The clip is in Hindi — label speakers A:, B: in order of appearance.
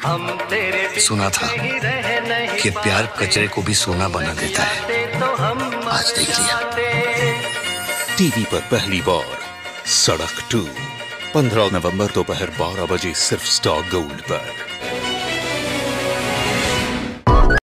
A: सुना था कि प्यार कचरे को भी सोना बना देता है। आज देख लिया।
B: टीवी पर पहली बार सड़क 2 15 नवंबर दोपहर 12 बजे सिर्फ स्टार गोल्ड पर।